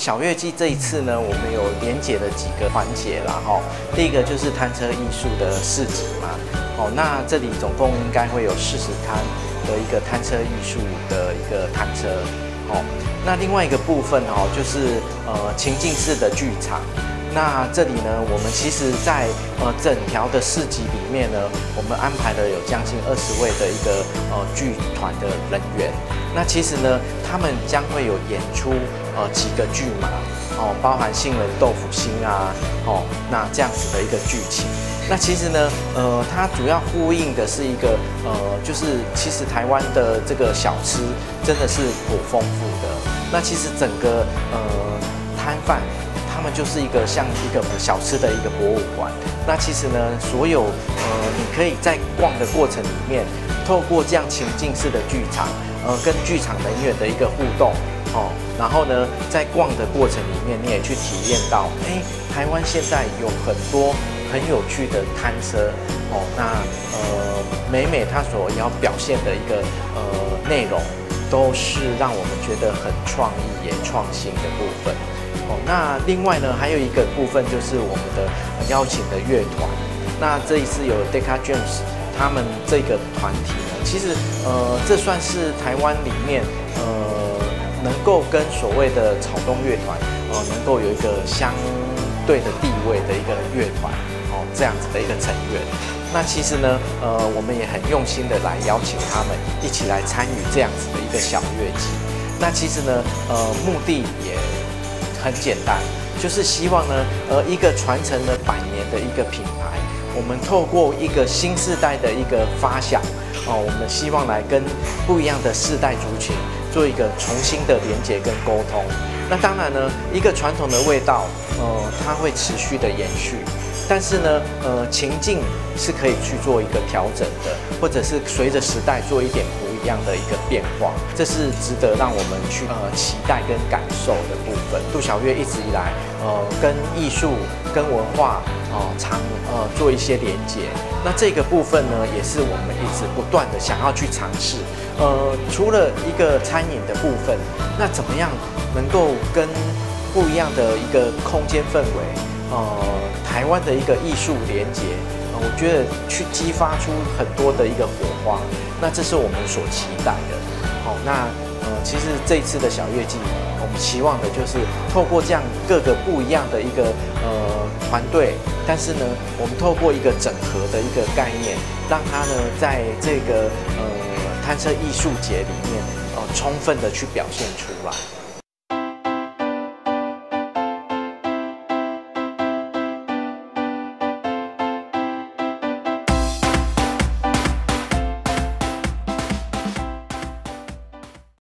小月季这一次呢，我们有连结的几个环节啦哈。第一个就是摊车艺术的市集嘛，哦，那这里总共应该会有40摊的一个摊车艺术的一个摊车，哦，那另外一个部分哦，就是情境式的剧场。那这里呢，我们其实在整条的市集里面呢，我们安排了有将近20位的一个剧团的人员。那其实呢，他们将会有演出几个剧码哦，包含杏仁豆腐心啊，哦，那这样子的一个剧情。那其实呢，它主要呼应的是一个就是其实台湾的这个小吃真的是颇丰富的。那其实整个摊贩。他们就是一个像一个小吃的一个博物馆。那其实呢，所有你可以在逛的过程里面，透过这样情境式的剧场，跟剧场人员的一个互动，哦，然后呢，在逛的过程里面，你也去体验到，台湾现在有很多很有趣的摊车，哦，那每它所要表现的一个内容，都是让我们觉得很创意也创新的部分。哦，那另外呢，还有一个部分就是我们的邀请的乐团。那这一次有 Decca James 他们这个团体呢，其实这算是台湾里面能够跟所谓的草东乐团能够有一个相对的地位的一个乐团哦，这样子的一个成员。那其实呢，我们也很用心的来邀请他们一起来参与这样子的一个小乐季。那其实呢，目的也很简单，就是希望呢，一个传承了100年的一个品牌，我们透过一个新世代的一个发想，我们希望来跟不一样的世代族群做一个重新的连结跟沟通。那当然呢，一个传统的味道，它会持续的延续，但是呢，情境是可以去做一个调整的，或者是随着时代做一点不一样的一个变化，这是值得让我们去期待跟感受的部分。杜小月一直以来，跟艺术、跟文化常做一些连结。那这个部分呢，也是我们一直不断的想要去尝试。除了一个餐饮的部分，那怎么样能够跟不一样的一个空间氛围，台湾的一个艺术连结，我觉得去激发出很多的一个火花，那这是我们所期待的。好，那其实这一次的小月季，我们期望的就是透过这样各个不一样的一个团队，但是呢，我们透过一个整合的一个概念，让它呢在这个摊车艺术节里面，充分的去表现出来。